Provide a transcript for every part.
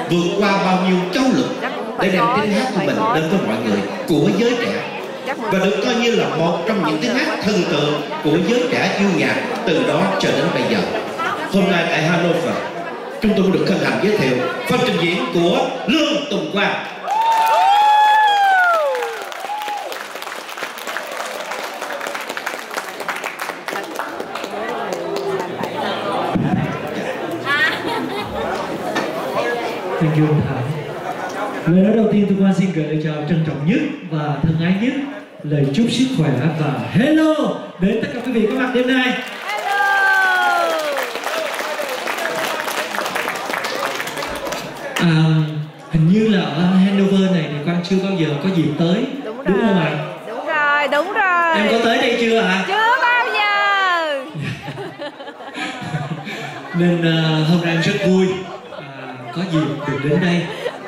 vượt qua bao nhiêu châu lục để đem tiếng hát của mình đến với mọi người, của giới trẻ, và được coi như là một trong những tiếng hát thần tượng của giới trẻ yêu nhạc từ đó cho đến bây giờ. Hôm nay tại Hanover, chúng tôi được hân hạnh giới thiệu phần trình diễn của Lương Tùng Quang. Thank you anh Thảo. Lời nói đầu tiên tôi quan xin gửi chào trân trọng nhất và thân ái nhất, lời chúc sức khỏe và hello đến tất cả quý vị có mặt đêm nay. Hình như là ở Hanover này thì Quang chưa bao giờ có dịp tới, đúng không ạ? Đúng rồi. Em có tới đây chưa ạ? Chưa bao giờ. Nên hôm nay em rất vui có dịp được đến đây,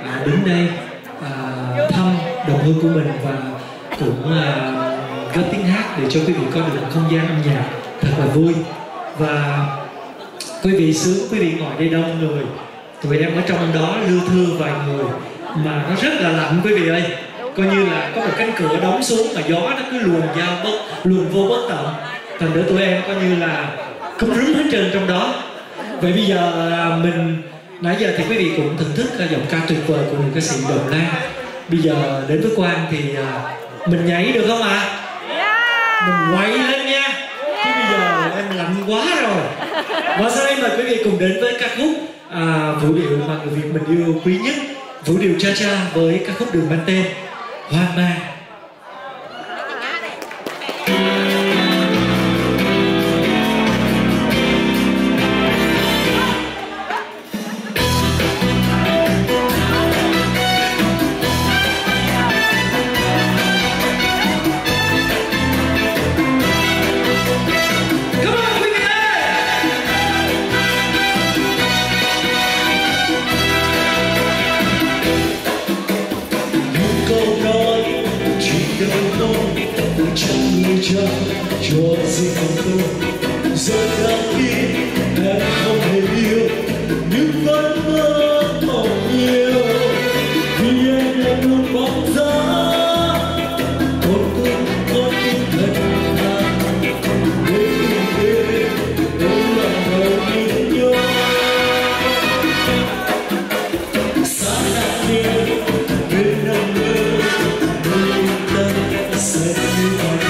thăm đồng hương của mình và cũng góp tiếng hát để cho quý vị có được một không gian âm nhạc thật là vui. Và quý vị sướng, quý vị ngồi đây đông người, tụi em ở trong đó lưu thư vài người mà nó rất là lạnh quý vị ơi. Coi như là có một cánh cửa đóng xuống mà gió nó cứ luồn vô bất tận, thành ra tụi em coi như là cúm rúm hết trơn trong đó. Vậy bây giờ mình nãy giờ thì quý vị cũng thưởng thức giọng ca tuyệt vời của người ca sĩ Đồng Lan. Bây giờ đến với Quang thì mình nhảy được không ạ? Mình quay lên nha. Chứ bây giờ em lạnh quá rồi. Và sau đây mời quý vị cùng đến với ca khúc vũ điệu mà người Việt mình yêu quý nhất, vũ điệu cha cha với ca khúc được mang tên Hoang Mang. Cho riêng tôi giờ đang đi em không hề yêu nhưng vẫn mơ mộng nhiều vì em là luôn bóng giá con tôi có tinh thần thà để tình yêu đâu là đầu nhìn nhau xa lạ đi bên năm mơ đôi ta sẽ như vậy.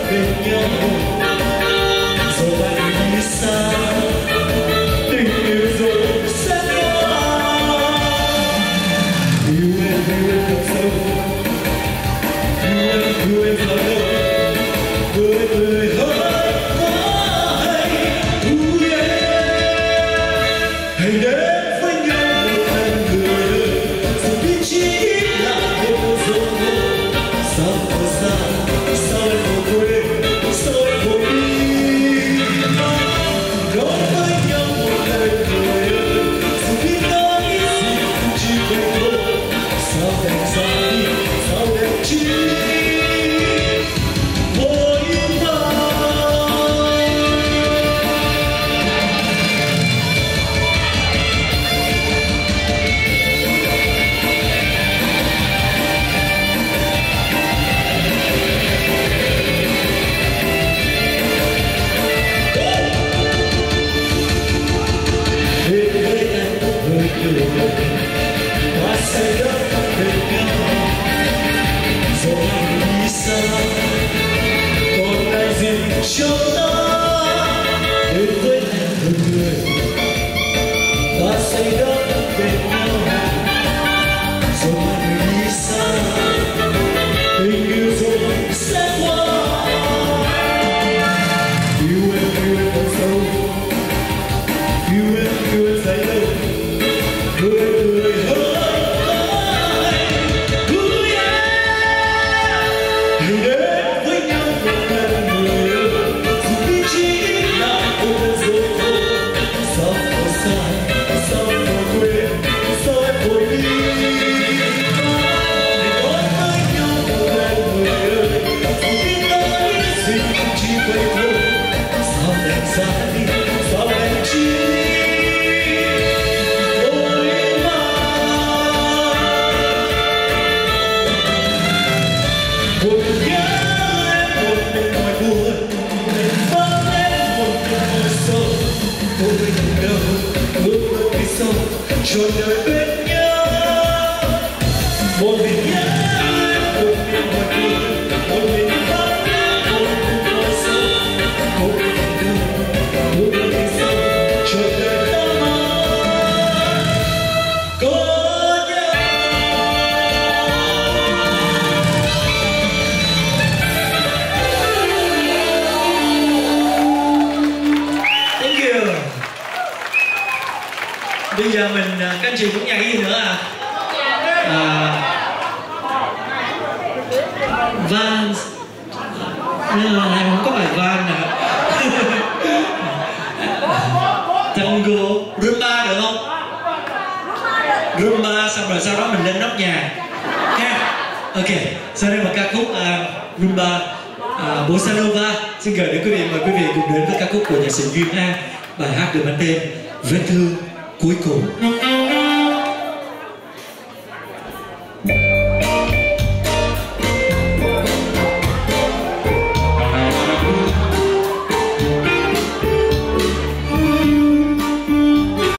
bên nhau rồi bạn đi xa tình yêu rồi sẽ qua yêu em thật sâu yêu em vào đâu người hỡi quá hay hãy đến với nhau một lần người dù biết chỉ là một giây sao ở xa sao em ở quê sao em vô đi đón với nhau một lần người dù biết nói gì cũng chỉ vậy thôi sao đẹp ra đi sao đẹp chi ta sẽ đến bên nhau rồi đi xa còn lại gì cho ta đến với em một người ta sẽ đến bên nhau rồi đi xa tình yêu rồi sẽ qua yêu em thật sâu yêu em dày lâu người hỡi hãy đến với nhau một lần người dù biết chỉ là một lần rồi thôi sao ở xa sao ở quê sao em vội đi hãy đến với nhau một lần người dù biết nói gì cũng chỉ vậy thôi sao đẹp ra đi sao đẹp chi cho đời bên nhau một mình nhớ một mình mọi người một mình phát một mình nói sâu một mình đường một mình đi sâu cho đời ta mãi có nhau. Thank you. Bây giờ mình các anh chị muốn nhảy gì nữa van này không có bài van nè. Tango rumba được không? Rumba xong rồi sau đó mình lên nóc nhà ha. Ok, sau đây một ca khúc rumba bossa nova. Xin gửi đến quý vị, mời quý vị cùng đến với ca khúc của nhạc sĩ Duyên An, bài hát được mang tên Vết thương cuối cùng.